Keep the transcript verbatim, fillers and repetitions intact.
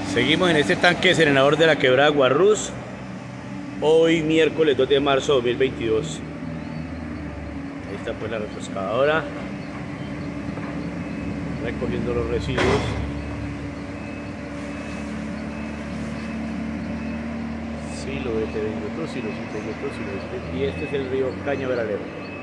Seguimos en este tanque serenador de la quebrada Guarrús. Hoy miércoles dos de marzo de dos mil veintidós. Ahí está pues la retroexcavadora recogiendo los residuos. Sí lo ves, te digo tú, sí lo sí, te digo tú, sí lo ves. Y este es el río Cañaveralero.